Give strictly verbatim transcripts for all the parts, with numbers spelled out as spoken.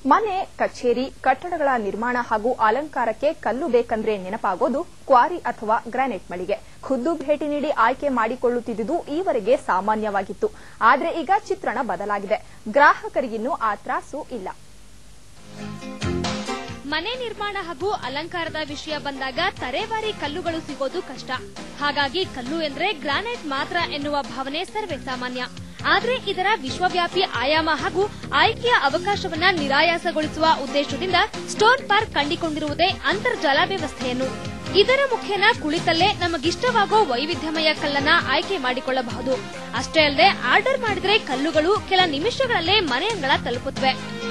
ಮನೆ, ಕಚೇರಿ, ಕಟ್ಟಡಗಳ ನಿರ್ಮಾಣ ಹಾಗೂ ಅಲಂಕಾರಕ್ಕೆ ಕಲ್ಲು ಬೇಕಂದ್ರೆ ನೆನಪಾಗೋದು ಕ್ವಾರಿ ಅಥವಾ ಗ್ರಾನೈಟ್ ಮಳಿಗೆ. ಖುದ್ದು ಭೇಟಿ ನೀಡಿ ಆಯ್ಕೆ ಮಾಡಿಕೊಳ್ಳುತ್ತಿದ್ದುದು ಈವರೆಗೆ ಸಾಮಾನ್ಯವಾಗಿತ್ತು. ಆದರೆ ಈಗ ಚಿತ್ರಣ ಬದಲಾಗಿದೆ. ಗ್ರಾಹಕರಿಗಿನ್ನೂ ಆ ತ್ರಾಸು ಇಲ್ಲ. ಮನೆ ನಿರ್ಮಾಣ ಹಾಗೂ ಅಲಂಕಾರದ ವಿಷಯ ಬಂದಾಗ ತರೇವಾರಿ ಕಲ್ಲುಗಳು ಸಿಗೋದು ಕಷ್ಟ. ಹಾಗಾಗಿ ಕಲ್ಲು ಎಂದ್ರೆ ಗ್ರಾನೈಟ್ ಮಾತ್ರ ಎನ್ನುವ ಭಾವನೆ ಸರ್ವೇ ಸಾಮಾನ್ಯ. ಆದರೆ ಇದರ ವಿಶ್ವವ್ಯಾಪಿ ಆಯಾಮ ಹಾಗೂ ಆಯ್ಕೆಯ ಅವಕಾಶವನ್ನ ನಿರಾಯಾಸಗೊಳಿಸುವ ಉದ್ದೇಶದಿಂದ ಸ್ಟೋನ್ ಪಾರ್ಕ್ ಕಂಡುಕೊಂಡಿರುವುದೇ ಅಂತರ್ಜಾಲ ವ್ಯವಸ್ಥೆಯನ್ನು. ಇದರ ಮುಖೇನ ಕುಳಿತಲ್ಲೇ ನಮಗಿಷ್ಟವಾಗೋ ವೈವಿಧ್ಯಮಯ ಕಲ್ಲನ್ನ ಆಯ್ಕೆ ಮಾಡಿಕೊಳ್ಳಬಹುದು. ಅಷ್ಟೇ ಅಲ್ಲದೆ ಆರ್ಡರ್ ಮಾಡಿದ್ರೆ ಕಲ್ಲುಗಳು ಕೆಲ ನಿಮಿಷಗಳಲ್ಲೇ ಮನೆ ಅಂಗಳ ತಲುಪುತ್ತವೆ.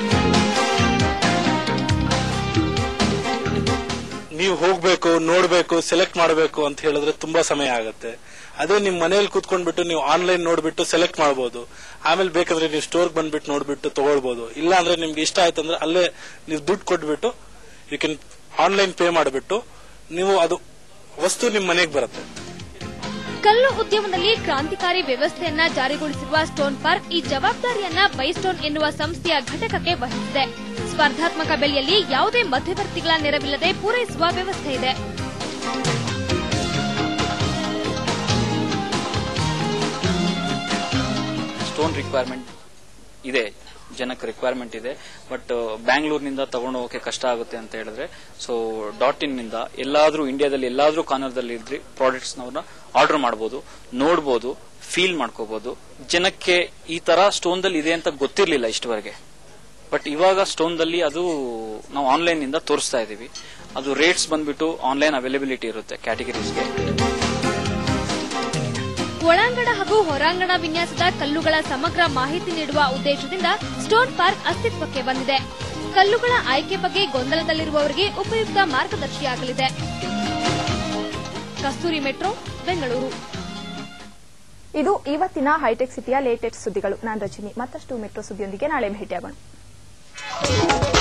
ನೀವು ಹೋಗ್ಬೇಕು, ನೋಡ್ಬೇಕು, ಸೆಲೆಕ್ಟ್ ಮಾಡಬೇಕು ಅಂತ ಹೇಳಿದ್ರೆ ತುಂಬಾ ಸಮಯ ಆಗುತ್ತೆ. ಅದೇ ನಿಮ್ ಮನೇಲಿ ಕೂತ್ಕೊಂಡ್ಬಿಟ್ಟು ನೀವು ಆನ್ಲೈನ್ ನೋಡ್ಬಿಟ್ಟು ಸೆಲೆಕ್ಟ್ ಮಾಡಬಹುದು. ಆಮೇಲೆ ಬೇಕಾದ್ರೆ ನೀವು ಸ್ಟೋರ್ ಬಂದ್ಬಿಟ್ಟು ನೋಡ್ಬಿಟ್ಟು ತಗೊಳ್ಬಹುದು. ಇಲ್ಲ ಅಂದ್ರೆ ನಿಮ್ಗೆ ಇಷ್ಟ ಆಯ್ತು ಅಂದ್ರೆ ಅಲ್ಲೇ ನೀವು ದುಡ್ಡು ಕೊಟ್ಬಿಟ್ಟು ಯು ಕ್ಯಾನ್ ಆನ್ಲೈನ್ ಪೇ ಮಾಡಿಬಿಟ್ಟು ನೀವು ಅದು ವಸ್ತು ನಿಮ್ ಮನೆಗೆ ಬರುತ್ತೆ. ಕಲ್ಲು ಉದ್ಯಮದಲ್ಲಿ ಕ್ರಾಂತಿಕಾರಿ ವ್ಯವಸ್ಥೆಯನ್ನ ಜಾರಿಗೊಳಿಸಿರುವ ಸ್ಟೋನ್ ಪಾರ್ಕ್ ಈ ಜವಾಬ್ದಾರಿಯನ್ನ ಬೈಸ್ಟೋನ್ ಎನ್ನುವ ಸಂಸ್ಥೆಯ ಘಟಕಕ್ಕೆ ವಹಿಸಿದೆ. ಸ್ಪರ್ಧಾತ್ಮಕ ಬೆಲೆಯಲ್ಲಿ ಯಾವುದೇ ಮಧ್ಯವರ್ತಿಗಳ ನೆರವಿಲ್ಲದೆ ಪೂರೈಸುವ ವ್ಯವಸ್ಥೆ ಇದೆ. ಸ್ಟೋನ್ ರಿಕ್ವೈರ್ಮೆಂಟ್ ಇದೆ, ಜನಕ್ಕೆ ರಿಕ್ವೈರ್ಮೆಂಟ್ ಇದೆ. ಬಟ್ ಬ್ಯಾಂಗ್ಳೂರಿನಿಂದ ತಗೊಂಡು ಹೋಗಕ್ಕೆ ಕಷ್ಟ ಆಗುತ್ತೆ ಅಂತ ಹೇಳಿದ್ರೆ ಸೊ ಡಾಟ್ ಇನ್ ನಿಂದ ಎಲ್ಲಾದ್ರೂ ಇಂಡಿಯಾದಲ್ಲಿ ಎಲ್ಲಾದ್ರೂ ಕಾರ್ನರ್ದಲ್ಲಿ ಇದ್ರೆ ಪ್ರಾಡಕ್ಟ್ಸ್ ನಾವು ಆರ್ಡರ್ ಮಾಡಬಹುದು, ನೋಡಬಹುದು, ಫೀಲ್ ಮಾಡ್ಕೋಬಹುದು. ಜನಕ್ಕೆ ಈ ತರ ಸ್ಟೋನ್ ದಲ್ಲಿ ಇದೆ ಅಂತ ಗೊತ್ತಿರಲಿಲ್ಲ ಇಷ್ಟವರೆಗೆ. ಬಟ್ ಇವಾಗ ಸ್ಟೋನ್ ದಲ್ಲಿ ಅದು ನಾವು ಆನ್ಲೈನ್ ನಿಂದ ತೋರಿಸ್ತಾ ಇದೀವಿ. ಅದು ರೇಟ್ಸ್ ಬಂದ್ಬಿಟ್ಟು ಆನ್ಲೈನ್ ಅವೈಲಬಿಲಿಟಿ ಇರುತ್ತೆ ಕ್ಯಾಟಗರೀಸ್ಗೆ. ಒಳಾಂಗಣ ಹಾಗೂ ಹೊರಾಂಗಣ ವಿನ್ಯಾಸದ ಕಲ್ಲುಗಳ ಸಮಗ್ರ ಮಾಹಿತಿ ನೀಡುವ ಉದ್ದೇಶದಿಂದ ಸ್ಟೋನ್ ಪಾರ್ಕ್ ಅಸ್ತಿತ್ವಕ್ಕೆ ಬಂದಿದೆ. ಕಲ್ಲುಗಳ ಆಯ್ಕೆ ಬಗ್ಗೆ ಗೊಂದಲದಲ್ಲಿರುವವರಿಗೆ ಉಪಯುಕ್ತ ಮಾರ್ಗದರ್ಶಿಯಾಗಲಿದೆ. ಕಸ್ತೂರಿ ಮೆಟ್ರೋ, ಬೆಂಗಳೂರು. ಇದು ಇವತ್ತಿನ ಹೈಟೆಕ್ ಸಿಟಿಯ ಲೇಟೆಸ್ಟ್ ಸುದ್ದಿಗಳು. ನಾನು ರಜನಿ. ಮತ್ತಷ್ಟು ಮೆಟ್ರೋ ಸುದ್ದಿಯೊಂದಿಗೆ ನಾಳೆ ಭೇಟಿಯಾಗೋಣ.